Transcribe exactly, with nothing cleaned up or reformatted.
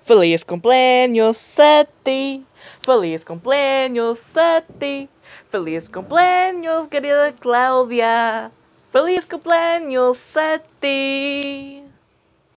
Feliz cumpleaños a ti. Feliz cumpleaños a ti. Feliz cumpleaños, querida Claudia. Feliz cumpleaños a ti.